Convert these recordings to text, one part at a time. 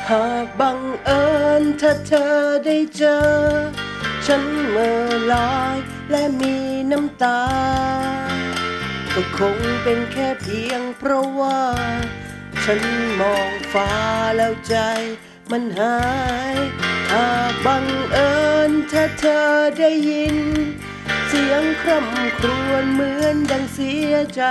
หากบังเอิญถ้าเธอได้เจอฉันเมื่อลอยและมีน้ำตาก็คงเป็นแค่เพียงเพราะว่าฉันมองฟ้าแล้วใจมันหายหากบังเอิญถ้าเธอได้ยินเสียงคร่ำครวญเหมือนดังเสียใจ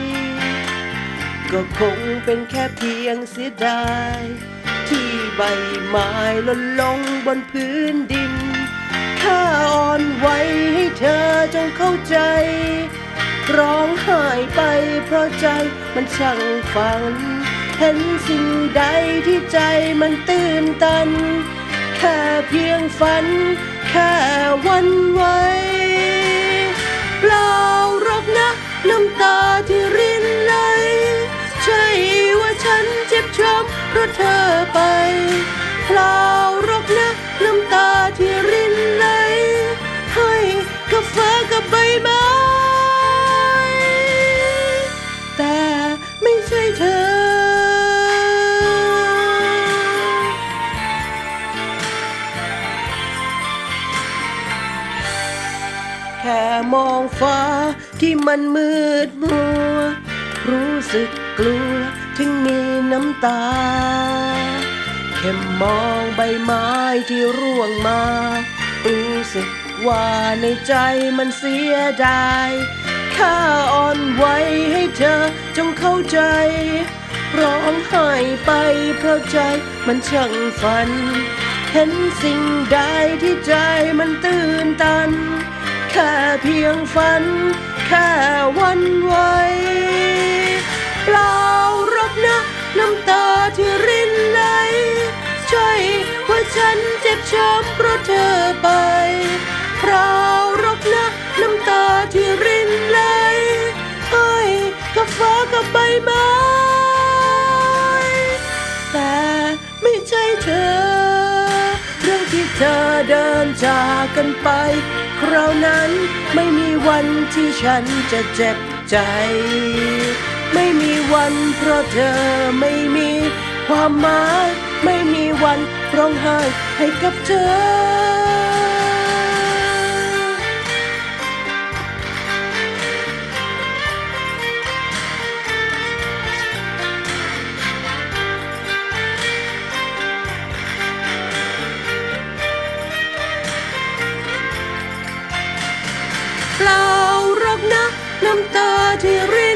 ก็คงเป็นแค่เพียงเสียดายที่ใบไม้หล่นลงบนพื้นดินข้าอ่อนไหวให้เธอจงเข้าใจร้องไห้ไปเพราะใจมันช่างฝันเห็นสิ่งใดที่ใจมันตื่นตันแค่เพียงฝันแค่วันไหวเปล่าหรอกนะน้ำตาที่รินไหลใช่ว่าฉันเจ็บช้ำเพราะเธอไปเปล่าหรอกนะน้ำตาที่รินไหลให้กับฟ้ากับใบไม้แต่ไม่ใช่เธอแค่มองฟ้าที่มันมืดมัวรู้สึกกลัวถึงมีน้ำตาแค่มองใบไม้ที่ร่วงมารู้สึกว่าในใจมันเสียดายข้าอ่อนไหวให้เธอจงเข้าใจร้องไห้ไปเพราะใจมันช่างฝันเห็นสิ่งใดที่ใจมันตื่นตันแค่เพียงฝันแค่วันไหวเปล่าหรอกนะน้ำตาที่รินไหลใช่ว่าฉันเจ็บช้ำเพราะเธอไปเปล่าหรอกนะน้ำตาที่รินไหลให้กับฟ้ากับใบไม้แต่ไม่ใช่เธอเรื่องที่เธอเดินจากกันไปคราวนั้นไม่มีวันที่ฉันจะเจ็บใจไม่มีวันเพราะเธอไม่มีความหมายไม่มีวันร้องไห้ให้กับเธอเปล่าหรอกนะน้ำตาที่ริ